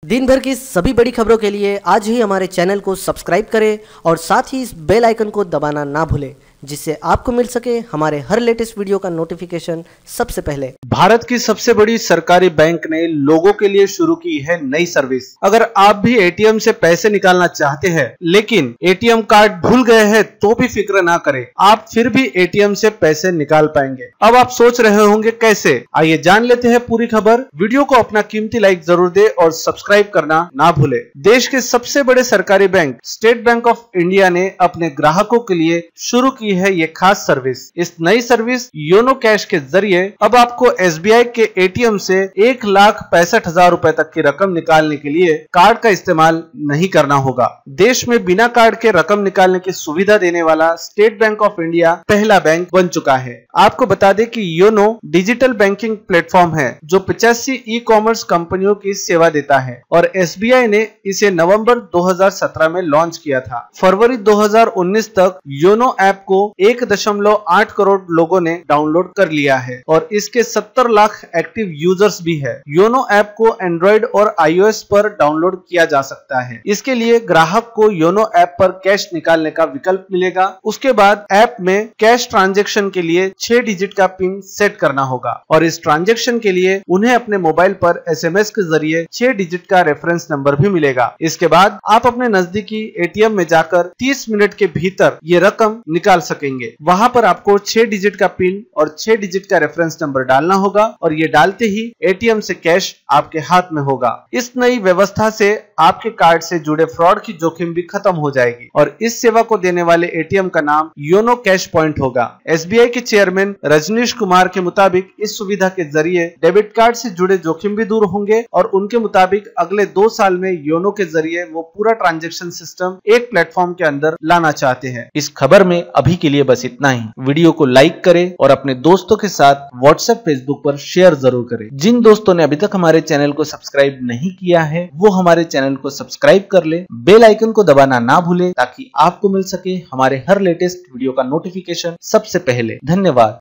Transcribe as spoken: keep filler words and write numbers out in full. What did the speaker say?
दिन भर की सभी बड़ी खबरों के लिए आज ही हमारे चैनल को सब्सक्राइब करें और साथ ही इस बेल आइकन को दबाना ना भूलें, जिससे आपको मिल सके हमारे हर लेटेस्ट वीडियो का नोटिफिकेशन सबसे पहले। भारत की सबसे बड़ी सरकारी बैंक ने लोगों के लिए शुरू की है नई सर्विस। अगर आप भी एटीएम से पैसे निकालना चाहते हैं लेकिन एटीएम कार्ड भूल गए हैं तो भी फिक्र ना करें, आप फिर भी एटीएम से पैसे निकाल पाएंगे। अब आप सोच रहे होंगे कैसे, आइए जान लेते हैं पूरी खबर। वीडियो को अपना कीमती लाइक जरूर दे और सब्सक्राइब करना ना भूले। देश के सबसे बड़े सरकारी bank State Bank of India ने अपने ग्राहकों के लिए शुरू की है ये खास सर्विस। इस नई सर्विस योनो कैश के जरिए अब आपको एसबीआई के एटीएम से एक लाख पैंसठ हजार रूपए तक की रकम निकालने के लिए कार्ड का इस्तेमाल नहीं करना होगा। देश में बिना कार्ड के रकम निकालने की सुविधा देने वाला स्टेट बैंक ऑफ इंडिया पहला बैंक बन चुका है। आपको बता दें कि योनो डिजिटल बैंकिंग प्लेटफॉर्म है जो पचासी ई कॉमर्स कंपनियों की सेवा देता है और एसबीआई ने इसे नवंबर दो हज़ार सत्रह में लॉन्च किया था। फरवरी दो हज़ार उन्नीस तक योनो ऐप को एक दशमलव आठ करोड़ लोगों ने डाउनलोड कर लिया है और इसके सत्तर लाख एक्टिव यूजर्स भी है। योनो ऐप को एंड्रॉइड और आईओएस पर डाउनलोड किया जा सकता है। इसके लिए ग्राहक को योनो ऐप पर कैश निकालने का विकल्प मिलेगा। उसके बाद ऐप में कैश ट्रांजैक्शन के लिए छह डिजिट का पिन सेट करना होगा और इस ट्रांजैक्शन के लिए उन्हें अपने मोबाइल पर एसएमएस के जरिए छह डिजिट का रेफरेंस नंबर भी मिलेगा। इसके बाद आप अपने नजदीकी एटीएम में जाकर तीस मिनट के भीतर ये रकम निकाल सकेंगे। वहां पर आपको छह डिजिट का पिन और छह डिजिट का रेफरेंस नंबर डालना होगा और ये डालते ही एटीएम से कैश आपके हाथ में होगा। इस नई व्यवस्था से आपके कार्ड से जुड़े फ्रॉड की जोखिम भी खत्म हो जाएगी और इस सेवा को देने वाले एटीएम का नाम योनो कैश पॉइंट होगा। एसबीआई के चेयरमैन रजनीश कुमार के मुताबिक इस सुविधा के जरिए डेबिट कार्ड से जुड़े जोखिम भी दूर होंगे और उनके मुताबिक अगले दो साल में योनो के जरिए वो पूरा ट्रांजैक्शन सिस्टम एक प्लेटफॉर्म के अंदर लाना चाहते हैं। इस खबर में अभी के लिए बस इतना ही। वीडियो को लाइक करें और अपने दोस्तों के साथ व्हाट्सएप फेसबुक पर शेयर जरूर करें। जिन दोस्तों ने अभी तक हमारे चैनल को सब्सक्राइब नहीं किया है वो हमारे चैनल को सब्सक्राइब कर ले। बेल आइकन को दबाना ना भूले ताकि आपको मिल सके हमारे हर लेटेस्ट वीडियो का नोटिफिकेशन सबसे पहले। धन्यवाद।